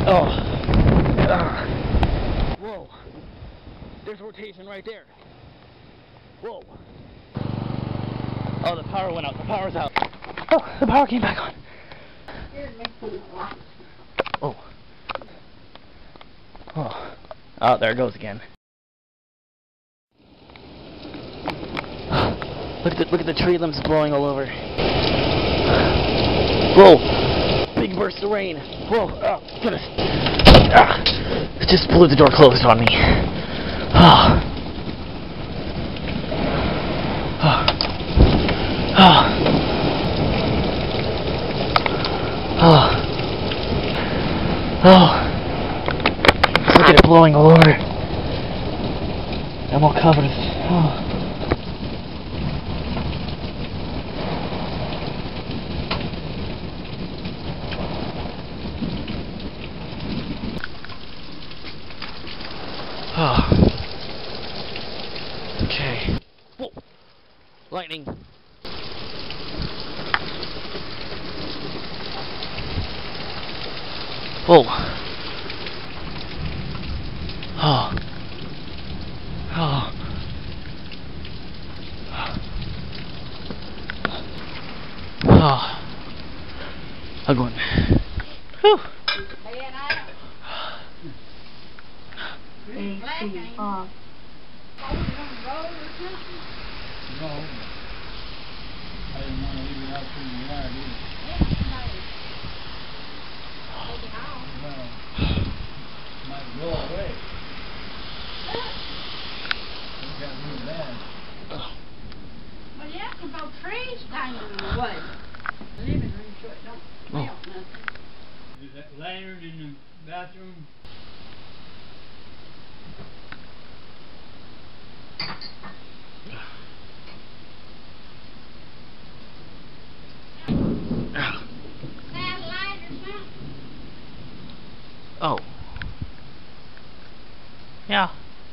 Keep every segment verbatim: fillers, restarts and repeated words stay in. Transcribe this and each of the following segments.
Oh. Uh. Whoa. There's rotation right there. Whoa. Oh, the power went out. The power's out. Oh, the power came back on. Oh. Oh. Oh, there it goes again. Look at the, look at the tree limbs blowing all over. Whoa. Big burst of rain. Whoa. Oh, goodness. Ah. It just blew the door closed on me. Oh. Oh. Oh. Oh. Oh. Look at it blowing all over. I'm all covered. Oh. Oh. Okay. Whoa. Lightning. Whoa. Oh. Oh. Oh. I'm going. Whew. Uh, No. I didn't want to leave it out in the yard either. Well, might go away. You got really bad. well, you have to go trees down in the woods. Living room so it don't smell nothing. Is that lantern in the bathroom? Satellite or something? Oh. Yeah.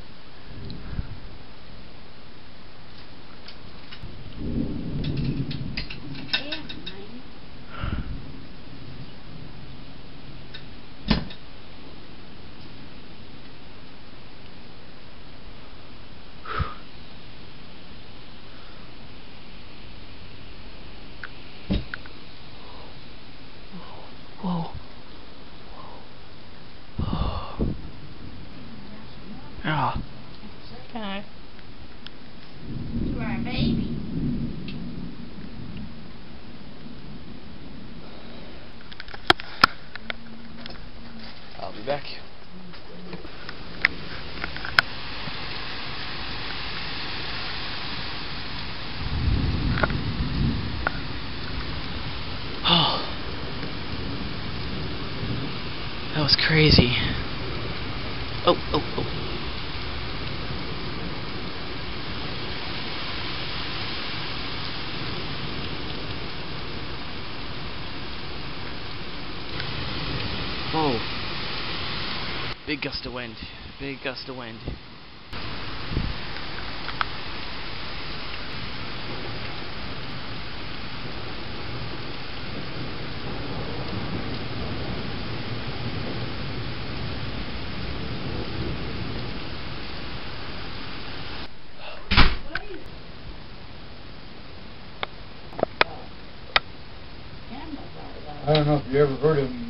Yeah, maybe. Whoa. Yeah. Okay. You are a baby. I'll be back. Oh. That was crazy. Oh, oh, oh. Whoa. Big gust of wind. Big gust of wind. I don't know if you ever heard of them.